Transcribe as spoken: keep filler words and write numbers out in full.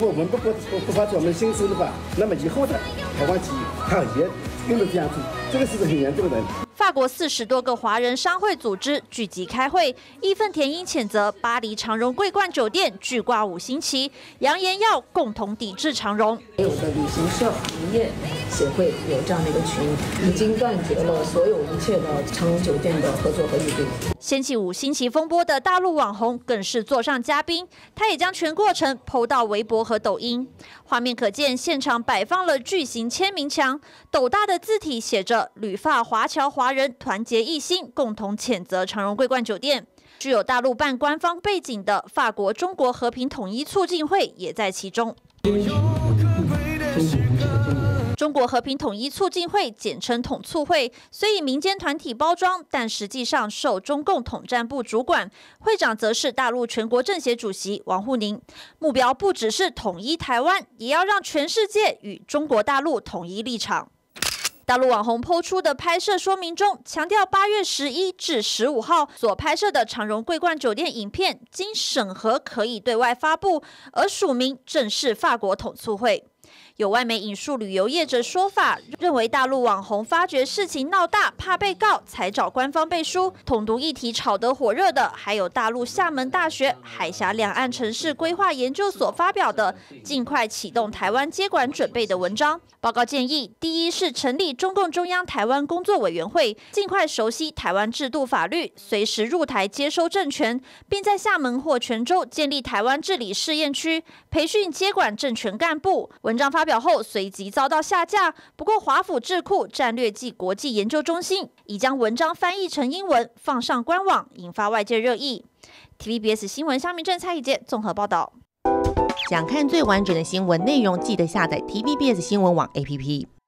我们不不不不发出我们新思的话，那么以后的台湾企业它也跟着这样做，这个是很严重的。 法国四十多个华人商会组织聚集开会，义愤填膺谴责巴黎长荣桂冠酒店拒挂五星旗，扬言要共同抵制长荣。 有的旅行社行业协会有这样的一个群，已经断绝了所有一切的长荣酒店的合作和预定。 掀起五星旗风波的大陆网红更是座上嘉宾，他也将全过程 po 到微博和抖音。画面可见，现场摆放了巨型签名墙，斗大的字体写着“旅法华侨华人团结一心，共同谴责长荣桂冠酒店”。具有大陆办官方背景的法国中国和平统一促进会也在其中。中国和平统一促进会简称统促会，虽以民间团体包装，但实际上受中共统战部主管，会长则是大陆全国政协主席王沪宁。目标不只是统一台湾，也要让全世界与中国大陆统一立场。大陆网红抛出的拍摄说明中，强调八月十一至十五号所拍摄的长荣桂冠酒店影片经审核可以对外发布，而署名正是法国统促会。有外媒引述旅游业者说法，认为大陆网红发觉事情闹大，怕被告，才找官方背书。统独议题炒得火热的，还有大陆厦门大学海峡两岸城市规划研究所发表的尽快启动台湾接管准备的文章。报告建议，第一是成立中共中央台湾工作委员会，尽快熟悉台湾制度法律，随时入台接收政权，并在厦门或泉州建立台湾治理试验区，培训接管政权干部。文章发表后随即遭到下架，不过华府智库战略暨国际研究中心已将文章翻译成英文放上官网，引发外界热议。T V B S 新闻夏明正、蔡宜杰综合报道。 想看最完整的新闻内容，记得下载 T V B S 新闻网 A P P。